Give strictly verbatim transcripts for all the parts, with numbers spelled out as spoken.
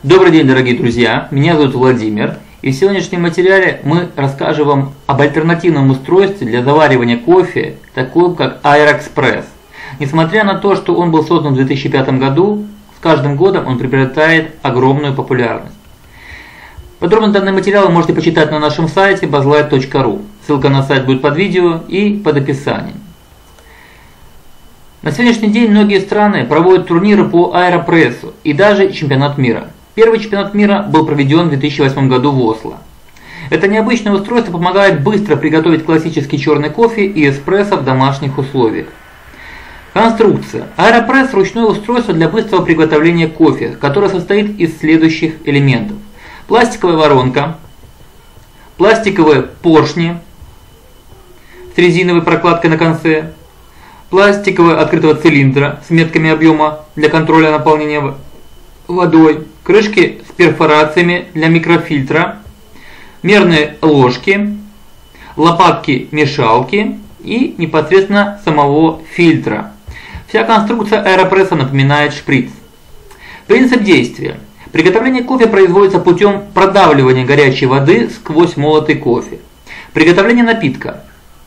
Добрый день, дорогие друзья, меня зовут Владимир, и в сегодняшнем материале мы расскажем вам об альтернативном устройстве для заваривания кофе, таком как Аэроэкспресс. Несмотря на то, что он был создан в две тысячи пятом году, с каждым годом он приобретает огромную популярность. Подробно данный материал вы можете почитать на нашем сайте базлайт точка ру. Ссылка на сайт будет под видео и под описанием. На сегодняшний день многие страны проводят турниры по аэропрессу и даже чемпионат мира. Первый чемпионат мира был проведен в две тысячи восьмом году в Осло. Это необычное устройство помогает быстро приготовить классический черный кофе и эспрессо в домашних условиях. Конструкция. Аэропресс – ручное устройство для быстрого приготовления кофе, которое состоит из следующих элементов. Пластиковая воронка, пластиковые поршни с резиновой прокладкой на конце, пластикового открытого цилиндра с метками объема для контроля наполнения водой, крышки с перфорациями для микрофильтра, мерные ложки, лопатки-мешалки и непосредственно самого фильтра. Вся конструкция аэропресса напоминает шприц. Принцип действия. Приготовление кофе производится путем продавливания горячей воды сквозь молотый кофе. Приготовление напитка.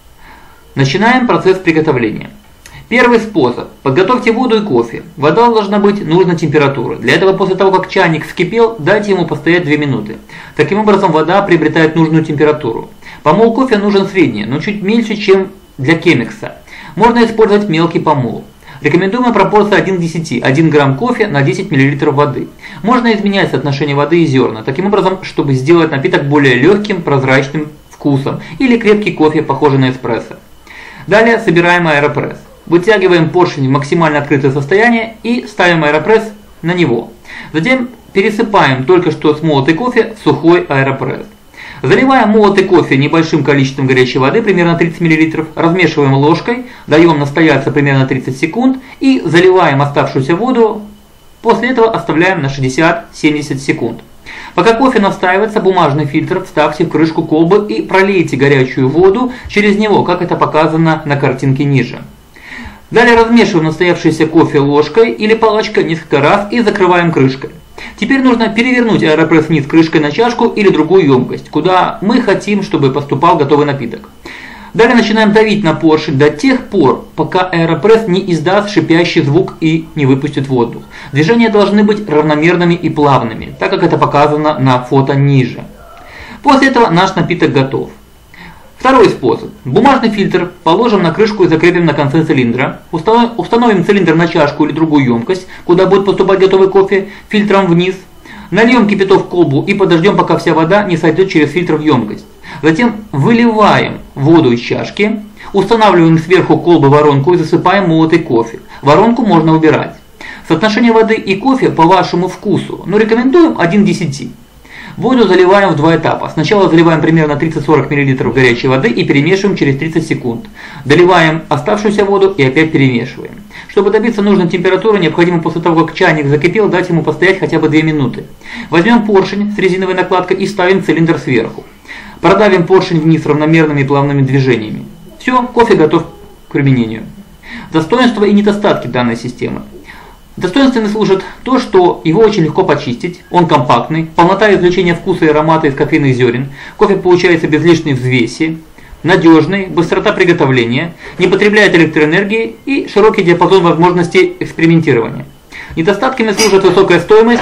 Начинаем процесс приготовления. Первый способ. Подготовьте воду и кофе. Вода должна быть нужной температуры. Для этого после того, как чайник вскипел, дайте ему постоять две минуты. Таким образом вода приобретает нужную температуру. Помол кофе нужен средний, но чуть меньше, чем для кемекса. Можно использовать мелкий помол. Рекомендуемая пропорция один к десяти, один грамм кофе на десять миллилитров воды. Можно изменять соотношение воды и зерна, таким образом, чтобы сделать напиток более легким, прозрачным вкусом, или крепкий кофе, похожий на эспрессо. Далее собираем аэропресс. Вытягиваем поршень в максимально открытое состояние и ставим аэропресс на него. Затем пересыпаем только что смолотый кофе в сухой аэропресс. Заливаем молотый кофе небольшим количеством горячей воды, примерно тридцать миллилитров, размешиваем ложкой, даем настояться примерно тридцать секунд и заливаем оставшуюся воду. После этого оставляем на шестьдесят-семьдесят секунд. Пока кофе настаивается, бумажный фильтр вставьте в крышку колбы и пролейте горячую воду через него, как это показано на картинке ниже. Далее размешиваем настоявшийся кофе ложкой или палочкой несколько раз и закрываем крышкой. Теперь нужно перевернуть аэропресс вниз крышкой на чашку или другую емкость, куда мы хотим, чтобы поступал готовый напиток. Далее начинаем давить на поршень до тех пор, пока аэропресс не издаст шипящий звук и не выпустит воздух. Движения должны быть равномерными и плавными, так как это показано на фото ниже. После этого наш напиток готов. Второй способ. Бумажный фильтр положим на крышку и закрепим на конце цилиндра. Установим цилиндр на чашку или другую емкость, куда будет поступать готовый кофе, фильтром вниз. Нальем кипяток в колбу и подождем, пока вся вода не сойдет через фильтр в емкость. Затем выливаем воду из чашки, устанавливаем сверху колбы воронку и засыпаем молотый кофе. Воронку можно убирать. Соотношение воды и кофе по вашему вкусу, но рекомендуем один к десяти. Воду заливаем в два этапа. Сначала заливаем примерно тридцать-сорок миллилитров горячей воды и перемешиваем через тридцать секунд. Доливаем оставшуюся воду и опять перемешиваем. Чтобы добиться нужной температуры, необходимо после того, как чайник закипел, дать ему постоять хотя бы две минуты. Возьмем поршень с резиновой накладкой и ставим цилиндр сверху. Продавим поршень вниз равномерными и плавными движениями. Все, кофе готов к применению. Достоинства и недостатки данной системы. Достоинствами служит то, что его очень легко почистить, он компактный, полнота извлечения вкуса и аромата из кофейных зерен, кофе получается без лишней взвеси, надежный, быстрота приготовления, не потребляет электроэнергии и широкий диапазон возможностей экспериментирования. Недостатками служит высокая стоимость,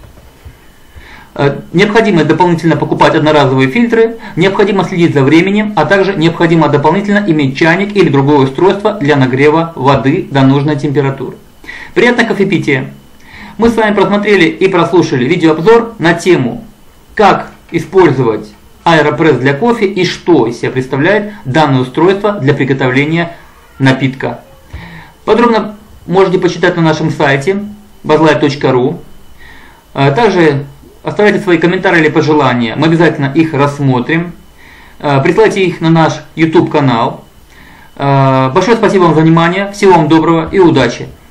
необходимо дополнительно покупать одноразовые фильтры, необходимо следить за временем, а также необходимо дополнительно иметь чайник или другое устройство для нагрева воды до нужной температуры. Приятного кофепития! Мы с вами просмотрели и прослушали видеообзор на тему, как использовать аэропресс для кофе и что из себя представляет данное устройство для приготовления напитка. Подробно можете почитать на нашем сайте базлайт точка ру. Также оставляйте свои комментарии или пожелания, мы обязательно их рассмотрим. Присылайте их на наш YouTube канал. Большое спасибо вам за внимание, всего вам доброго и удачи!